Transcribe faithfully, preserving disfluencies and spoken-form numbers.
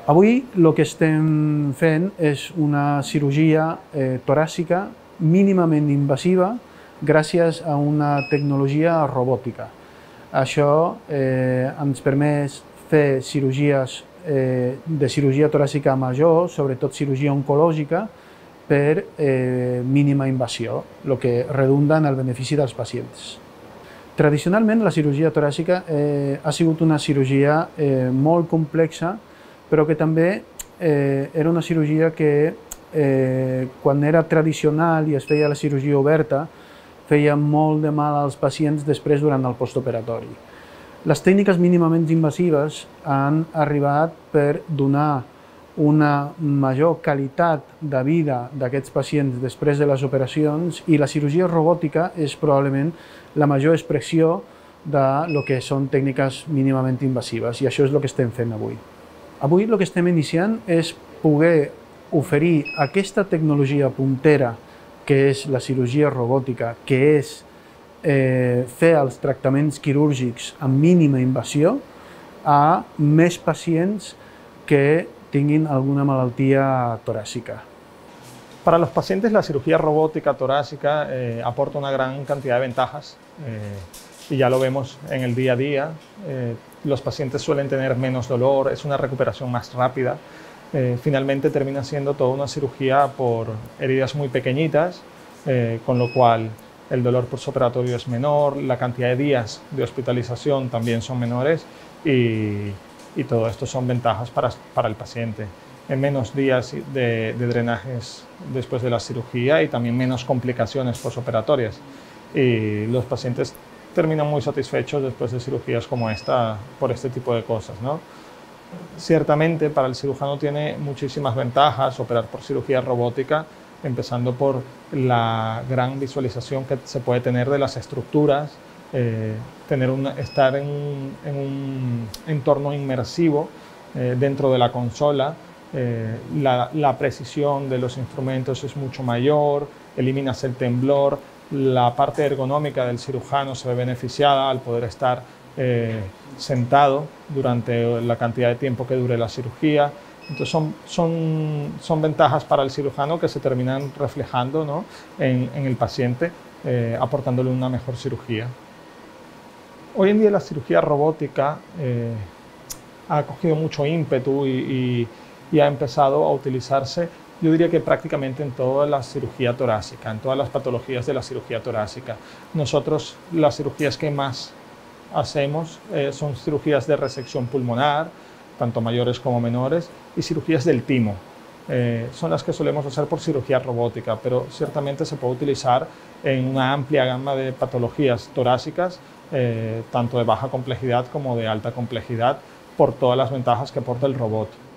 Avui el que estem fent és una cirurgia eh, toràcica mínimament invasiva gràcies a una tecnologia robòtica. Això eh, ens permet fer cirurgies eh, de cirurgia toràcica major, sobretot cirurgia oncològica, per eh, mínima invasió, el que redunda en el benefici dels pacients. Tradicionalment, la cirurgia toràcica eh, ha sigut una cirurgia eh, molt complexa, però que també eh, era una cirurgia que, eh, quan era tradicional i es feia la cirurgia oberta, feia molt de mal als pacients després durant el postoperatori. Les tècniques mínimament invasives han arribat per donar una major qualitat de vida d'aquests pacients després de les operacions, i la cirurgia robòtica és probablement la major expressió de lo que són tècniques mínimament invasives, i això és el que estem fent avui. Avui el que estem iniciant és poder oferir aquesta tecnologia puntera que és la cirurgia robòtica, que és eh, fer els tractaments quirúrgics amb mínima invasió a més pacients que tinguin alguna malaltia toràcica. Para los pacientes la cirugía robótica torácica eh, aporta una gran cantidad de ventajas eh, y ya lo vemos en el día a día. Eh, los pacientes suelen tener menos dolor, es una recuperación más rápida. Eh, finalmente termina siendo toda una cirugía por heridas muy pequeñitas, eh, con lo cual el dolor postoperatorio es menor, la cantidad de días de hospitalización también son menores y, y todo esto son ventajas para, para el paciente. En menos días de, de drenajes después de la cirugía y también menos complicaciones postoperatorias. Y los pacientes terminan muy satisfechos después de cirugías como esta por este tipo de cosas, ¿no? Ciertamente para el cirujano tiene muchísimas ventajas operar por cirugía robótica, empezando por la gran visualización que se puede tener de las estructuras, eh, tener una, estar en, en un entorno inmersivo eh, dentro de la consola. Eh, la, la precisión de los instrumentos es mucho mayor, eliminas el temblor, la parte ergonómica del cirujano se ve beneficiada al poder estar eh, sentado durante la cantidad de tiempo que dure la cirugía. Entonces son, son, son ventajas para el cirujano que se terminan reflejando, ¿no?, en, en el paciente, eh, aportándole una mejor cirugía. Hoy en día la cirugía robótica eh, ha cogido mucho ímpetu y, y y ha empezado a utilizarse, yo diría que prácticamente en toda la cirugía torácica, en todas las patologías de la cirugía torácica. Nosotros las cirugías que más hacemos eh, son cirugías de resección pulmonar, tanto mayores como menores, y cirugías del timo. Eh, son las que solemos hacer por cirugía robótica, pero ciertamente se puede utilizar en una amplia gama de patologías torácicas, eh, tanto de baja complejidad como de alta complejidad, por todas las ventajas que aporta el robot.